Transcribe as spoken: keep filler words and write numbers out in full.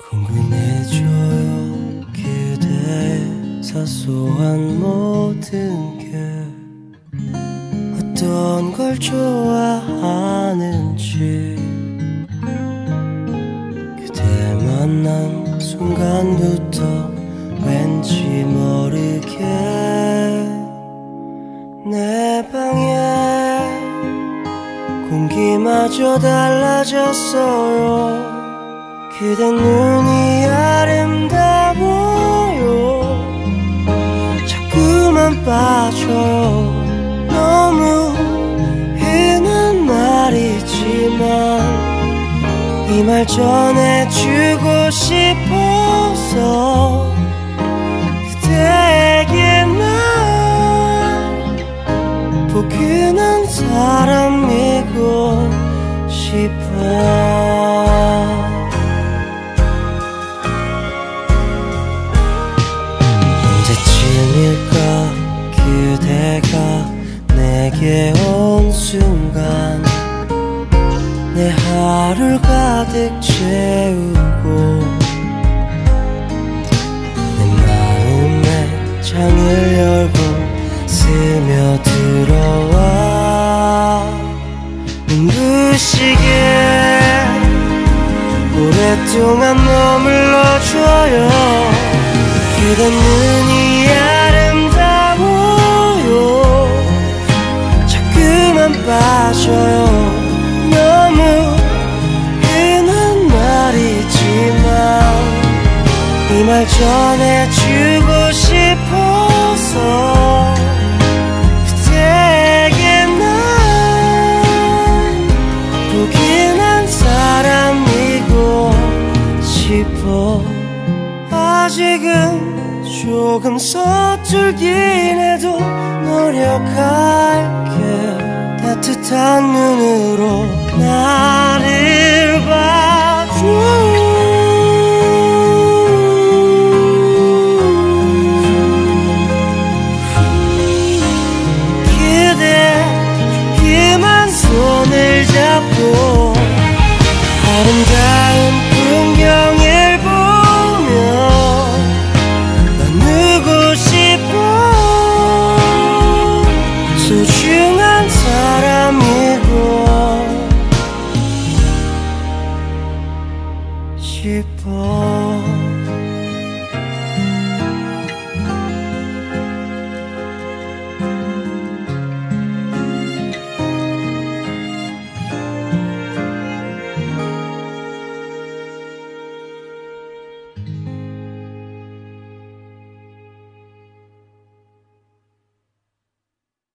궁금해져요 그대의 사소한 모든 게 어떤 걸 좋아하는지 그대 만난 순간부터 왠지 모르게 내 방에 공기마저 달라졌어요. 그대 눈이 아름다워요. 자꾸만 빠져요. 너무 흔한 말이지만 이 말 전해주고 싶어서 그대에게 난 포근한 사람이고 싶어. 언제쯤일까 그대가 내게 온 순간 내 하루를 가득 채우고 내 마음에 창을 열고 스며들어와 눈부시게 오랫동안 머물러줘요. 그대 눈이 아름다워요. 자꾸만 빠져요. 너무 흔한 말이지만 이 말 전해주고 싶어서 그대에게 난 포근한 사람이고 싶어. 아직은 조금 서툴긴 해도 노력할게. 따뜻한 눈으로 나를 봐줘. 그대 그만 손을 잡고 아름다운 풍경을 보며 나누고 싶어. 소중한 사람이고 싶어.